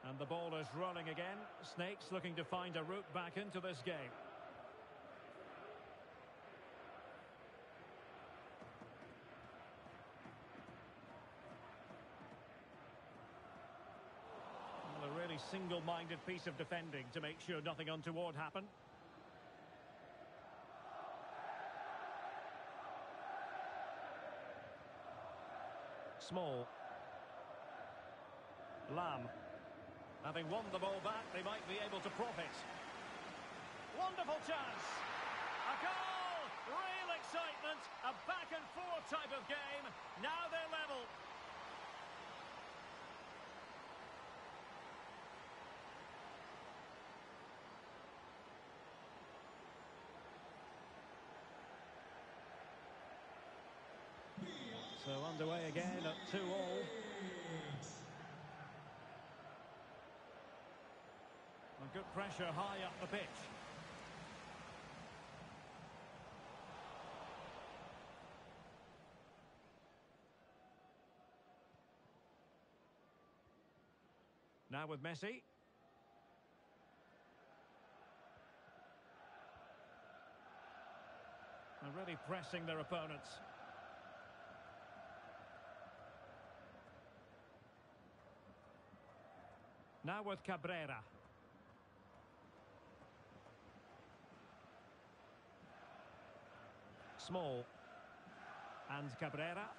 And the ball is rolling again. Snakes looking to find a route back into this game. Well, a really single-minded piece of defending to make sure nothing untoward happened. Small. Lam. Having won the ball back, they might be able to profit. Wonderful chance. A goal! Real excitement. A back-and-forth type of game. Now they're level. So underway again at 2-2. And good pressure high up the pitch. Now with Messi. And really pressing their opponents. Now with Cabrera. Small. And Cabrera.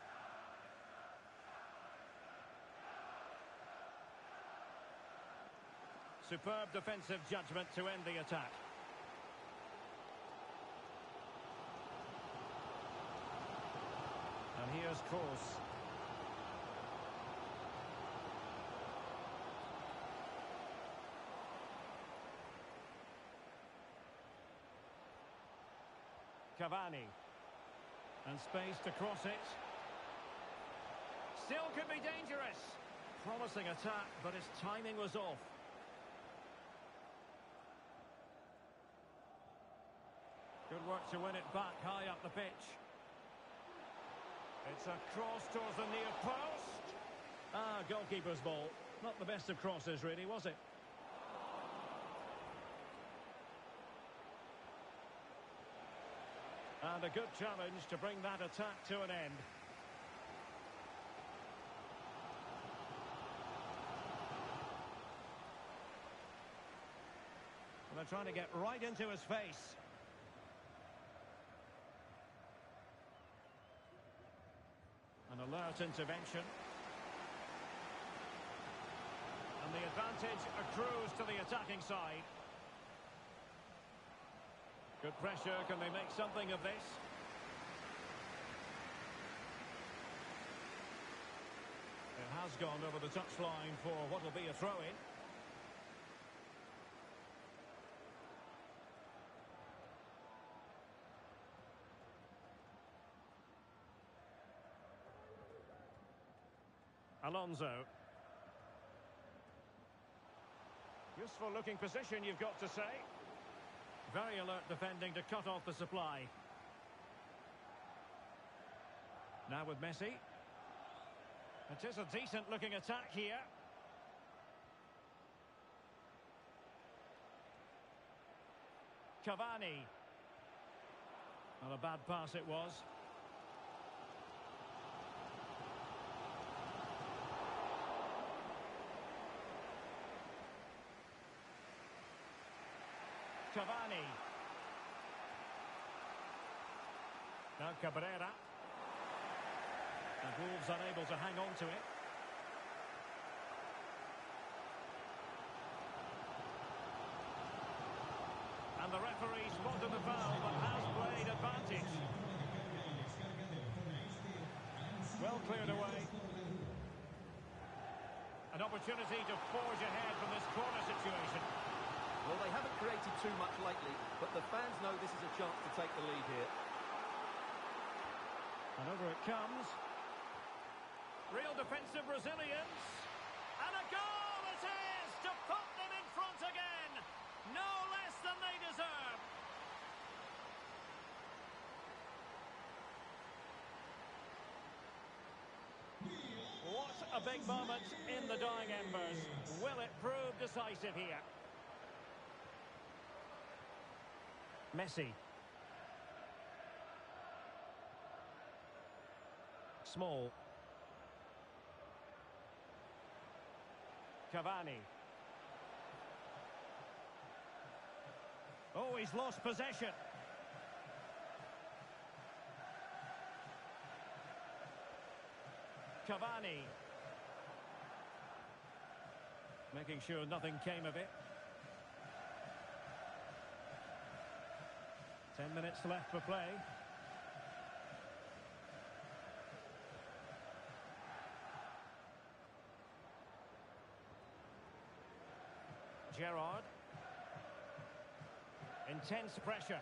Superb defensive judgment to end the attack. And here's Kroos. Cavani. And space to cross it. Still could be dangerous. Promising attack, but his timing was off. Good work to win it back high up the pitch. It's a cross towards the near post. Ah, goalkeeper's ball. Not the best of crosses, really, was it? And a good challenge to bring that attack to an end. And they're trying to get right into his face. An alert intervention. And the advantage accrues to the attacking side. Good pressure. Can they make something of this? It has gone over the touchline for what will be a throw-in. Alonso. Useful looking position, you've got to say. Very alert defending to cut off the supply. Now with Messi. It is a decent looking attack here. Cavani. Not a bad pass it was. Cavani. Now Cabrera. And Wolves unable to hang on to it. And the referee spotted the foul but has played advantage. Well cleared away. An opportunity to forge ahead from this corner situation. Well, they haven't created too much lately, but the fans know this is a chance to take the lead here. And over it comes. Real defensive resilience. And a goal it is to put them in front again. No less than they deserve. What a big moment in the dying embers. Will it prove decisive here? Messi. Small. Cavani. Oh, he's lost possession. Cavani. Making sure nothing came of it. 10 minutes left for play. Gerrard. Intense pressure.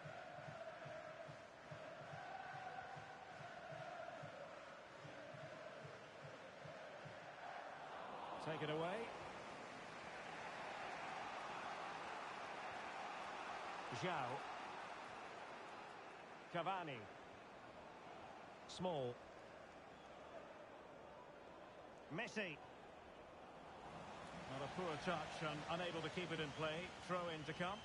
Take it away. João. Cavani. Small. Messi. Not a poor touch and unable to keep it in play. Throw in to come.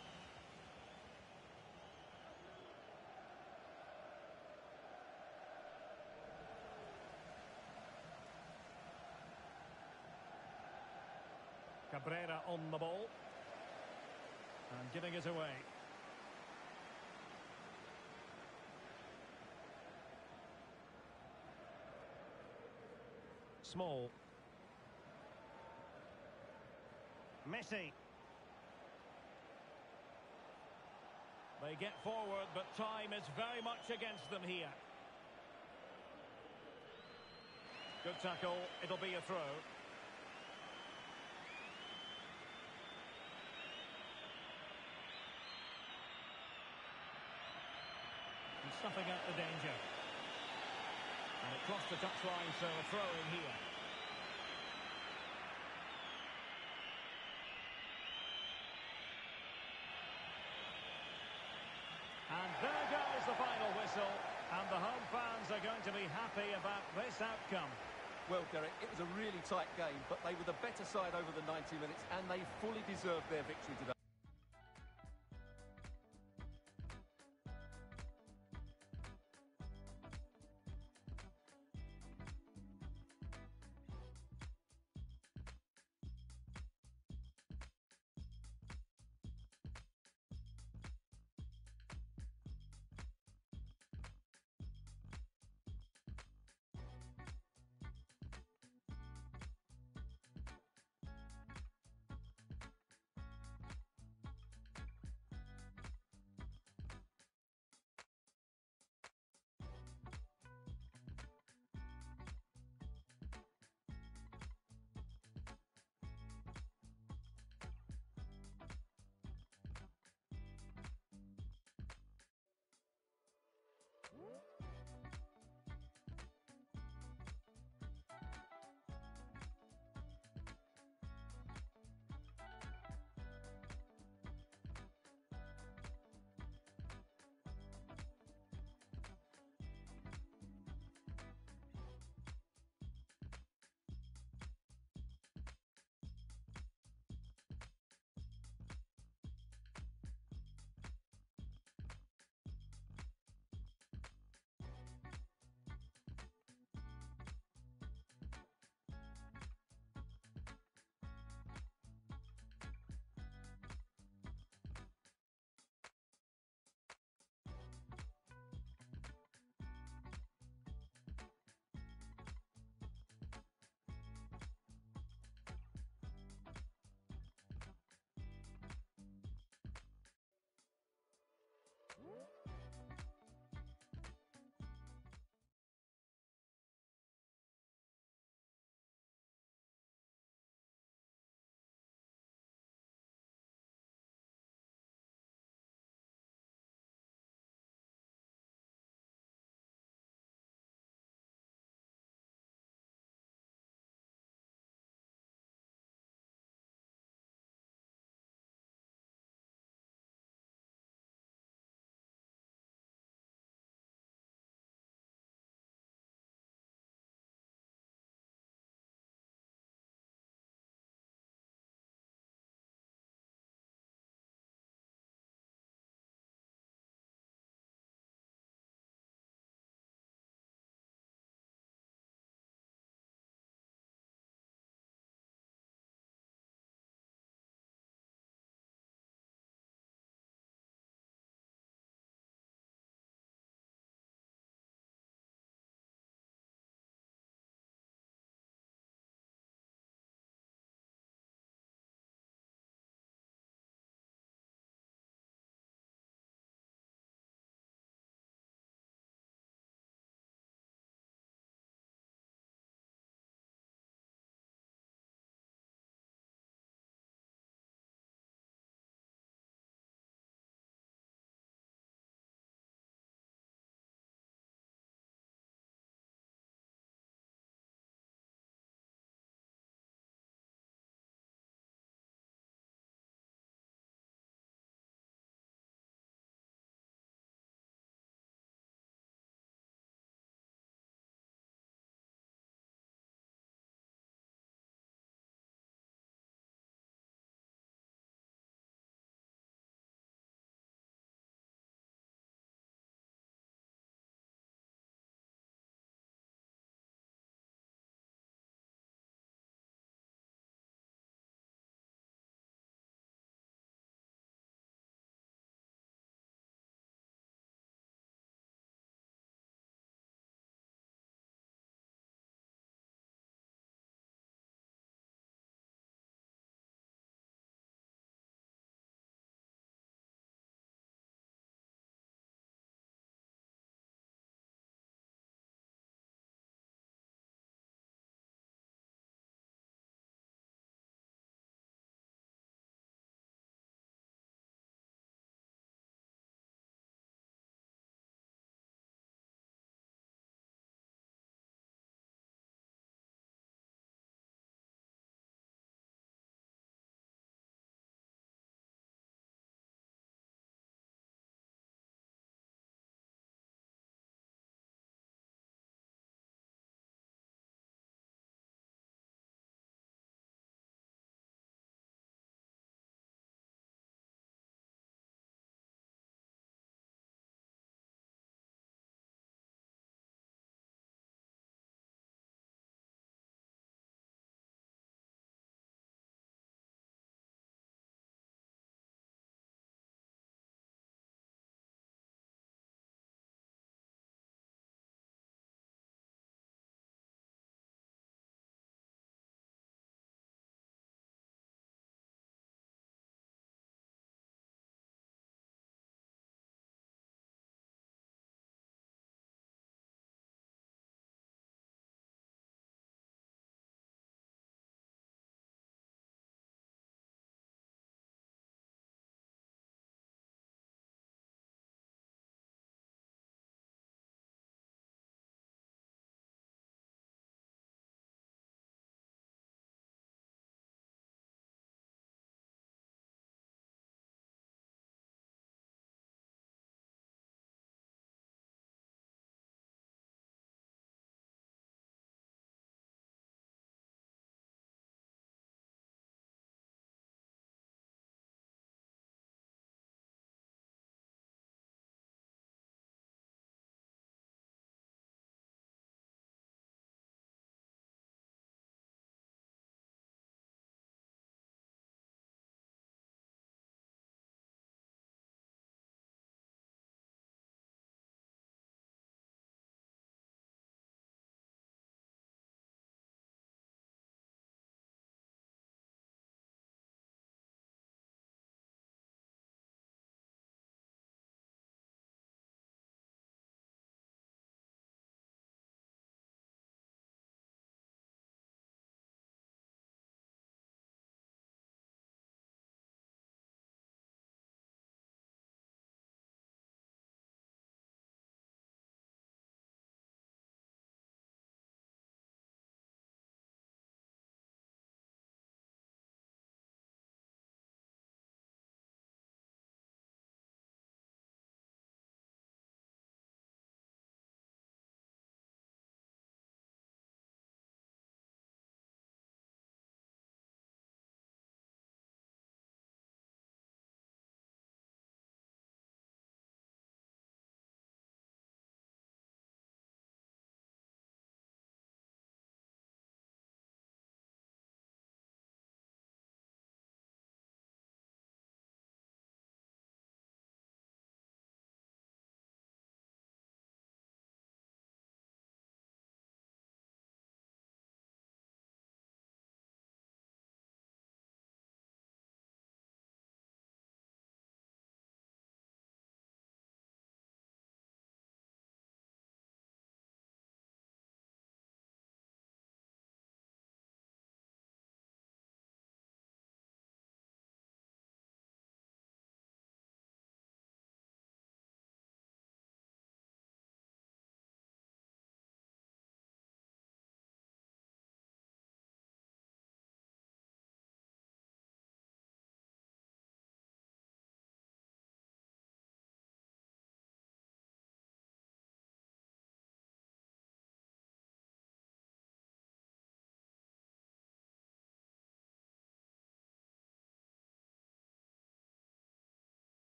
Cabrera on the ball. And giving it away. Small. Messi. They get forward, but time is very much against them here. Good tackle. It'll be a throw. And snuffing out the danger. And it crossed the touchline, so a throw in here. And there goes the final whistle. And the home fans are going to be happy about this outcome. Well, Derek, it was a really tight game, but they were the better side over the 90 minutes, and they fully deserved their victory today.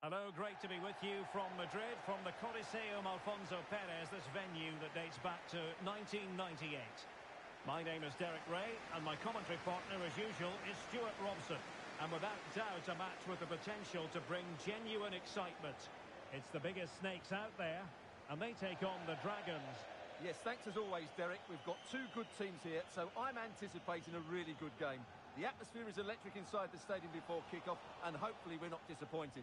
Hello, great to be with you from Madrid, from the Coliseum Alfonso Perez, this venue that dates back to 1998. My name is Derek Ray, and my commentary partner, as usual, is Stuart Robson. And without doubt, a match with the potential to bring genuine excitement. It's the biggest snakes out there, and they take on the Dragons. Yes, thanks as always, Derek. We've got two good teams here, so I'm anticipating a really good game. The atmosphere is electric inside the stadium before kick-off, and hopefully we're not disappointed.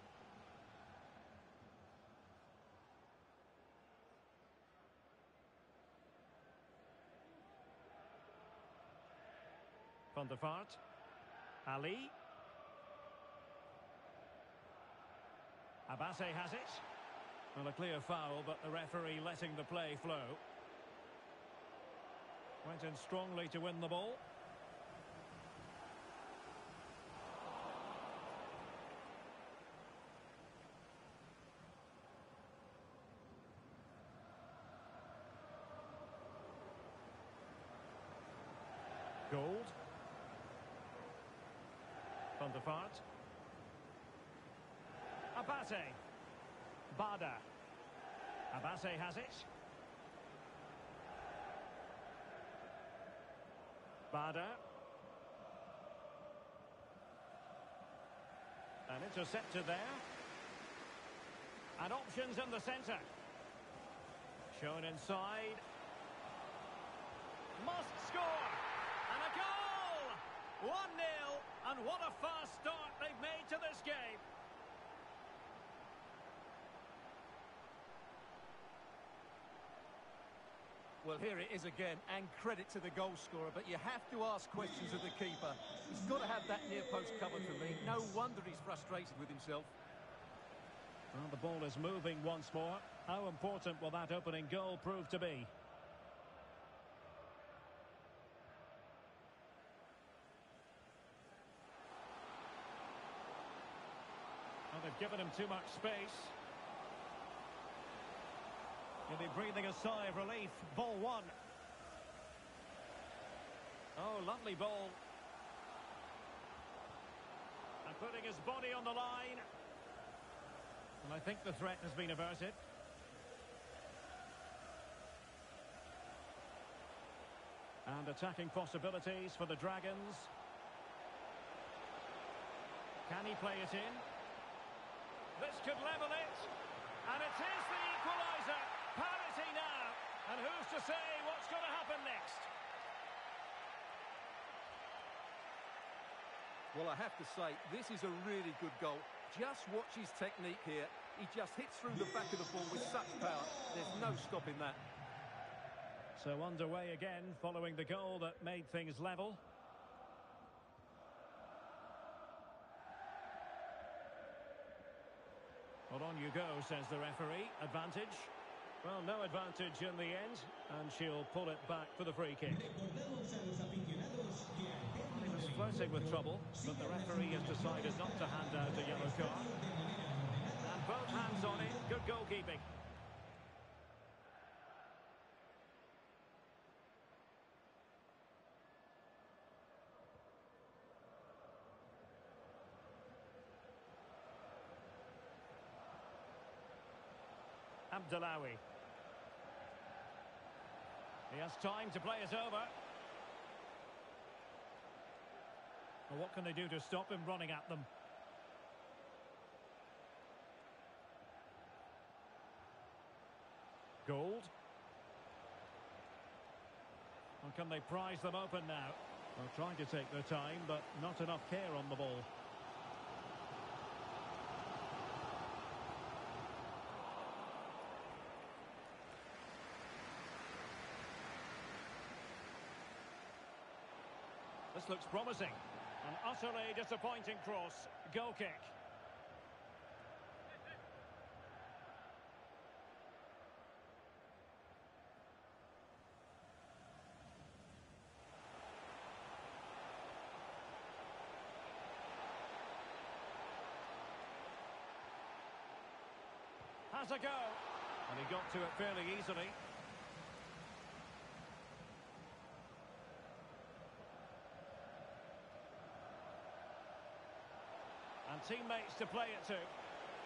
Van der Vaart. Ali. Abase has it. Well, a clear foul, but the referee letting the play flow. Went in strongly to win the ball. Gold. Van der Vaart. Abate. Bada. Abase has it. Bada. And intercepted there. And options in the centre. Shown inside. Must score. And a goal! 1-0. And what a fast start they've made to this game. Well, here it is again, and credit to the goal scorer, but you have to ask questions of the keeper. He's got to have that near post covered for me. No wonder he's frustrated with himself. Well, the ball is moving once more. How important will that opening goal prove to be? Well, they've given him too much space. He'll be breathing a sigh of relief. Ball one. Oh, lovely ball. And putting his body on the line. And I think the threat has been averted. And attacking possibilities for the Dragons. Can he play it in? This could level it. And it is the equaliser. Parity now. And who's to say what's going to happen next? Well, I have to say, this is a really good goal. Just watch his technique here. He just hits through the back of the ball with such power. There's no stopping that. So underway again, following the goal that made things level. Well, on you go, says the referee. Advantage. Well, no advantage in the end, and she'll pull it back for the free kick. He was flirting with trouble, but the referee has decided not to hand out a yellow card. And both hands on it. Good goalkeeping. Abdellaoui. He has time to play it over. Well, what can they do to stop him running at them? Gold. Well, can they prize them open now? Well, trying to take their time, but not enough care on the ball. This looks promising. An utterly disappointing cross. Goal kick. Has a go. And he got to it fairly easily. And teammates to play it to.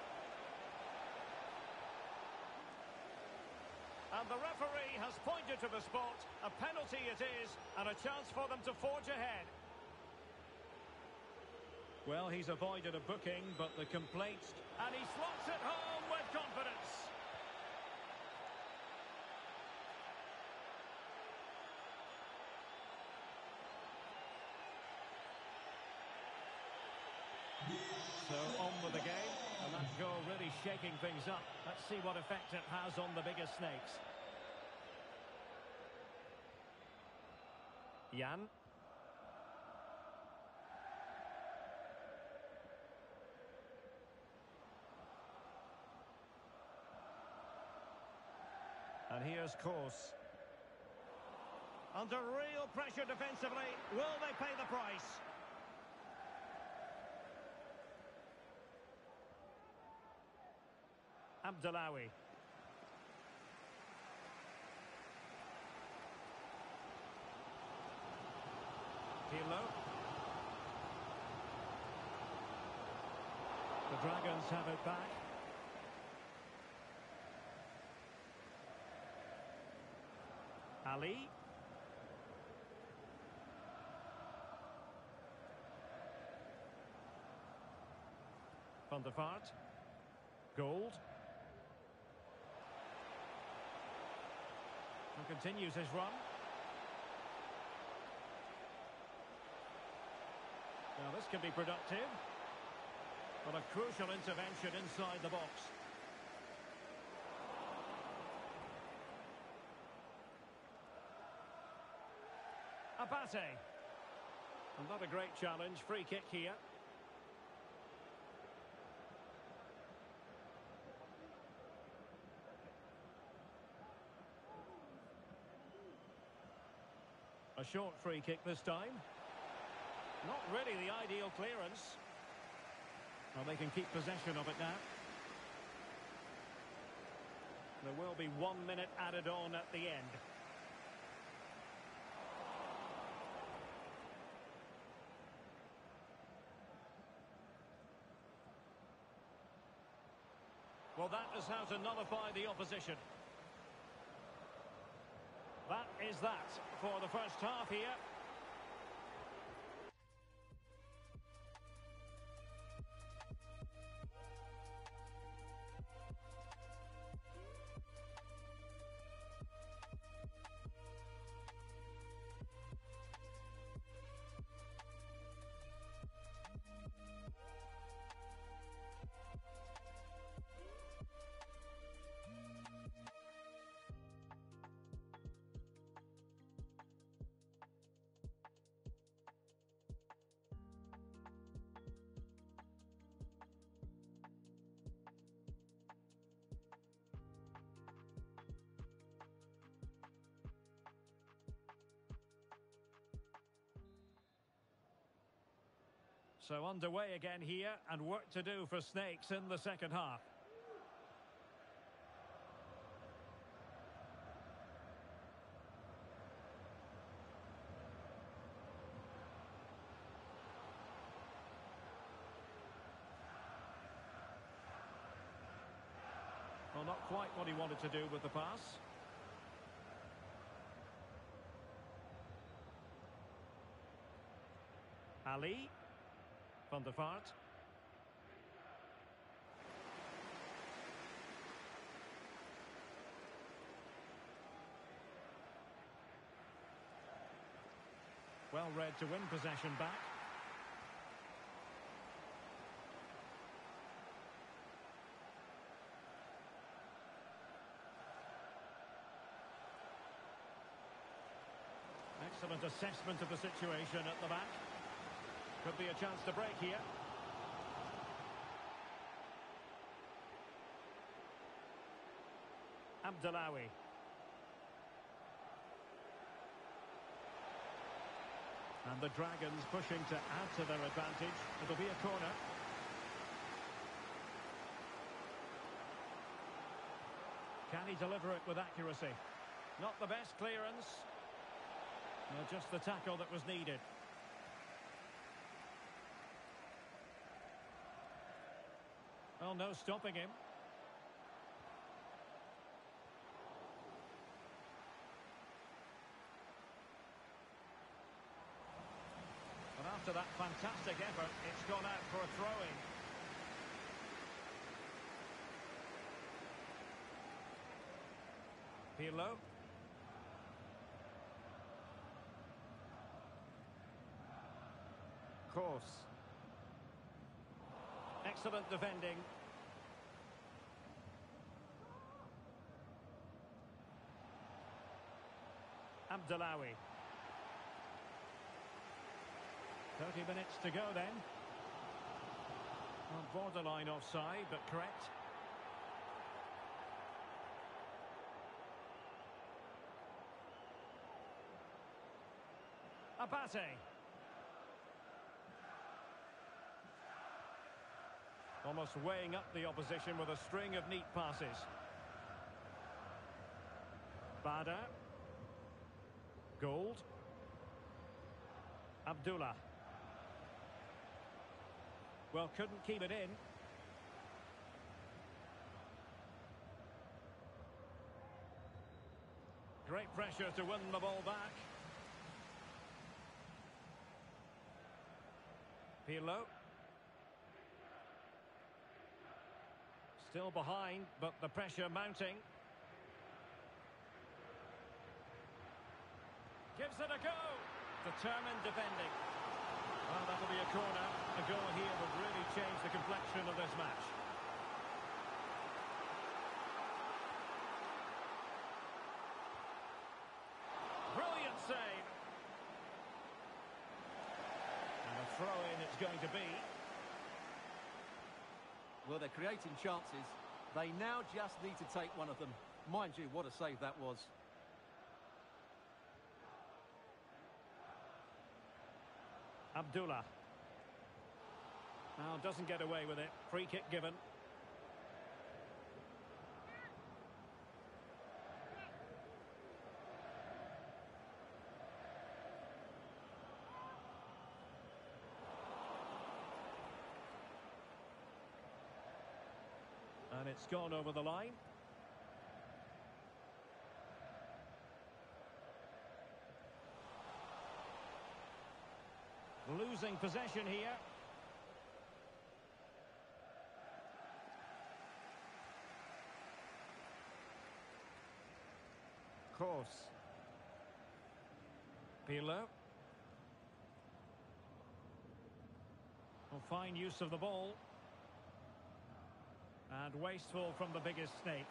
And the referee has pointed to the spot. A penalty it is, and a chance for them to forge ahead. Well, he's avoided a booking, but the complaints... And he slots it home with confidence. So on with the game, and that goal really shaking things up. Let's see what effect it has on the bigger snakes. Jan. And here's Kos. Under real pressure defensively. Will they pay the price? Abdellaoui. Pirlo. The Dragons have it back. Ali. Van der Vaart. Gold. And continues his run. Now this can be productive. But a crucial intervention inside the box. Abate. And not a great challenge. Free kick here. A short free kick this time. Not really the ideal clearance. Well, they can keep possession of it now. There will be 1 minute added on at the end. Well, that is how to nullify the opposition. That is that for the first half here. So underway again here, and work to do for Snakes in the second half. Well, not quite what he wanted to do with the pass. Ali. Van der Vaart. Well read to win possession back. Excellent assessment of the situation at the back. Could be a chance to break here. Abdellaoui. And the Dragons pushing to add to their advantage. It'll be a corner. Can he deliver it with accuracy? Not the best clearance. No, just the tackle that was needed. Well, no stopping him. after that fantastic effort, it's gone out for a throw-in. Pirlo. Course. Excellent defending. Abdellaoui. 30 minutes to go then. Well, borderline offside, but correct. Abate. Almost weighing up the opposition with a string of neat passes. Bada. Gold. Abdullah. Well, couldn't keep it in. Great pressure to win the ball back. Pirlo. Still behind, but the pressure mounting. Gives it a go. Determined defending. Well, that'll be a corner. A goal here would really change the complexion of this match. Brilliant save. And a throw-in it's going to be. Well, they're creating chances. They now just need to take one of them. Mind you, what a save that was. Abdullah. Now doesn't get away with it. Free kick given. And it's gone over the line. Losing possession here. Course. Pirlo. Well, fine use of the ball. And wasteful from the biggest stakes.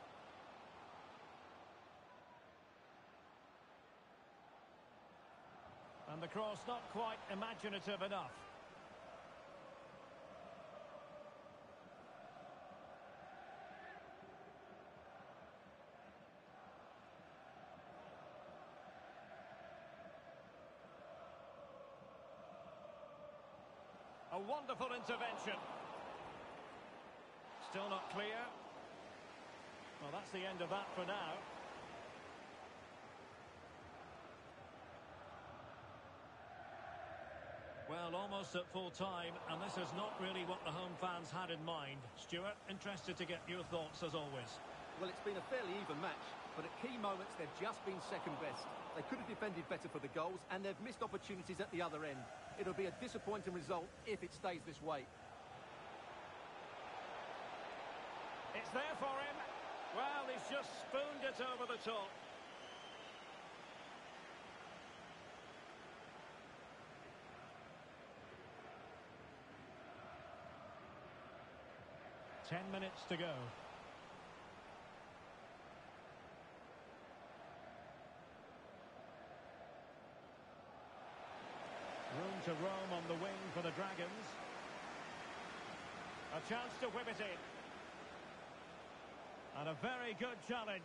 And the cross not quite imaginative enough. A wonderful intervention. Still not clear. Well, that's the end of that for now. Well, almost at full time, and this is not really what the home fans had in mind. Stuart, interested to get your thoughts as always. Well, it's been a fairly even match, but at key moments they've just been second best. They could have defended better for the goals, and they've missed opportunities at the other end. It'll be a disappointing result if it stays this way. It's there for him. Well, he's just spooned it over the top. Ten minutes to go. Room to roam on the wing for the Dragons. A chance to whip it in. And a very good challenge.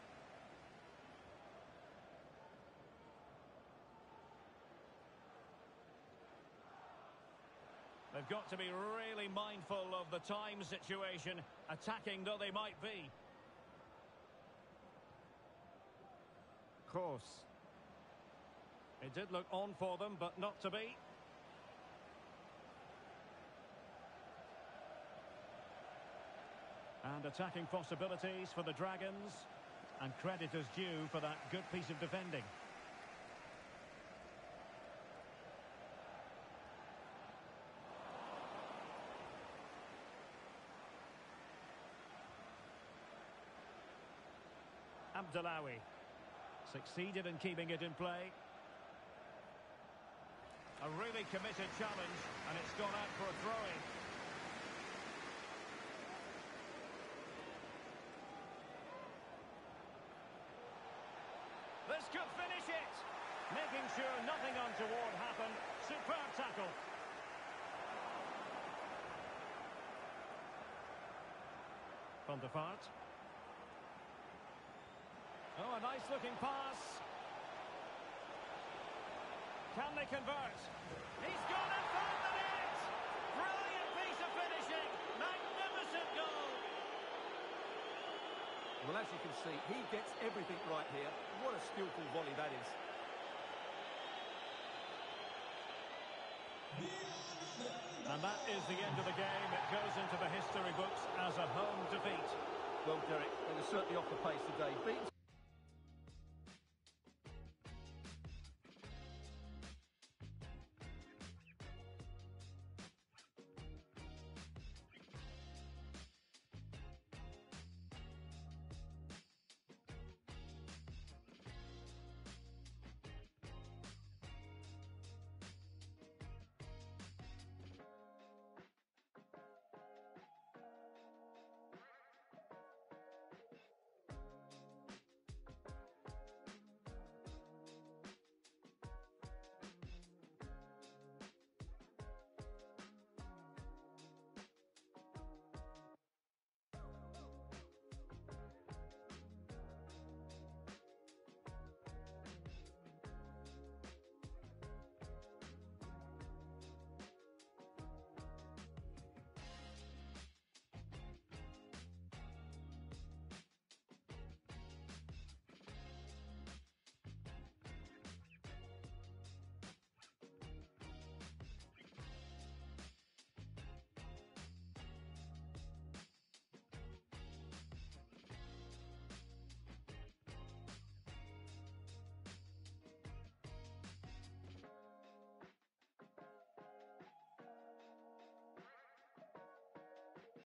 They've got to be really mindful of the time situation, attacking though they might be. Course. It did look on for them, but not to be. And attacking possibilities for the Dragons. And credit is due for that good piece of defending. Abdullawi. Succeeded in keeping it in play. A really committed challenge, and it's gone out for a throw-in. This could finish it. Making sure nothing untoward happened. Superb tackle. Van der Vaart. Oh, a nice-looking pass. Can they convert? He's gone and found the net! Brilliant piece of finishing! Magnificent goal! Well, as you can see, he gets everything right here. What a skillful volley that is. And that is the end of the game. It goes into the history books as a home defeat. Well, Derek, they were certainly off the pace today. Beaten